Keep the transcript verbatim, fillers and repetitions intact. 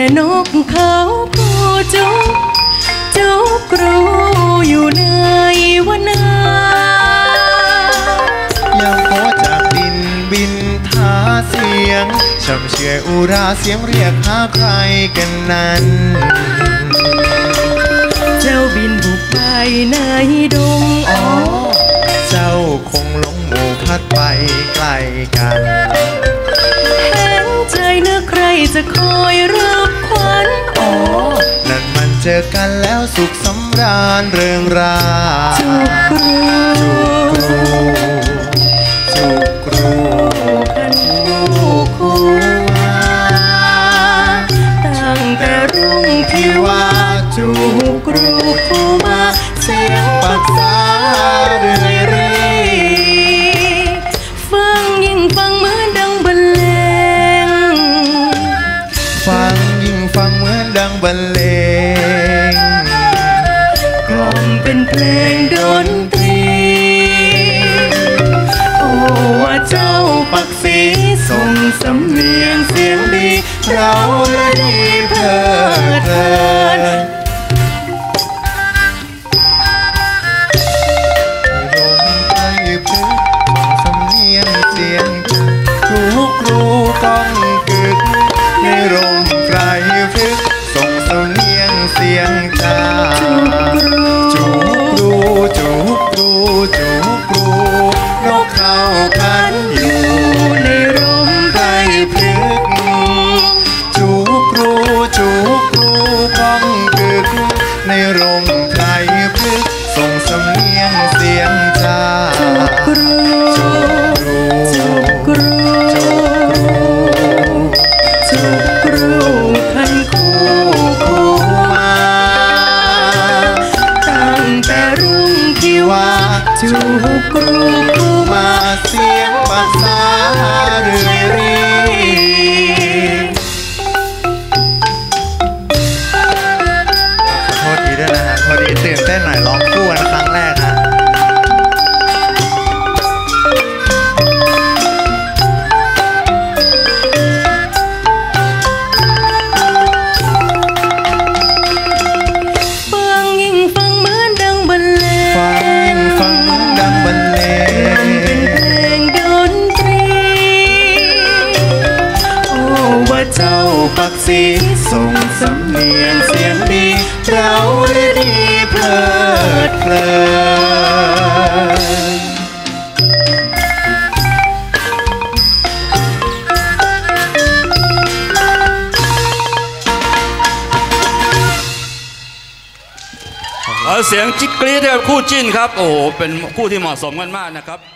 นกเขาปูจุกจุกกรูอยู่ในวันนายังโคจากดินบินทาเสียงช่ำเชื่ออุราเสียงเรียกหาใครกันนั้นเจ้าบินบุกไปในดงอ๋อเจ้าคงหลงหมู่พัดไปไกลกันเห็นใจเนื้อใครจะคอยรับขวัญอ๋อนั่นมันเจอกันแล้วสุขสำราญเริงราจุกกรูจุกกรูกันคู่คู่มาตั้งแต่รุ่งที่ว่าจุกกรูคู่มาเสียงปักษาเรื่อยเรื่อยฟังยิ่งฟังเหมือนดังบรรเลงฟังยิ่งฟังเหมือนดังบรรเลงกล่อมเป็นเพลงดนตรีโอ้ว่าเจ้าปักสีส่งสำเนียงเสียงดีเราและดีเพลิดเพลินทุกรูก้องกึกในร่มไพรพฤกษ์ส่งสำเนียงเสียงจาจุกรูจุกรูจุกรูนกเขาพันอยู่ในร่มไพรพฤกษ์จุกรูจุกรูก้องกึกในร่มไพรพฤกษ์ส่งสำเนียงเสียงจาจุกรูจุกรูจุกกรูคันคู่คู่มาตั้งแต่รุ่งที่ว่าจุกกรูคู่มาเสียงปักษาเรื่อยเรื่อยขอโทษทีด้วยนะฮะพอดีตื่นเต้นหน่อยร้องคู่กันครั้งแรกฮะเจ้าปักสีส่งสำเนียงเสียงดีเราได้ดีเพลิดเพลินเสียงจิ๊กกรี๊ดให้กับคู่จิ้นครับโอ้โหเป็นคู่ที่เหมาะสมกันมากนะครับ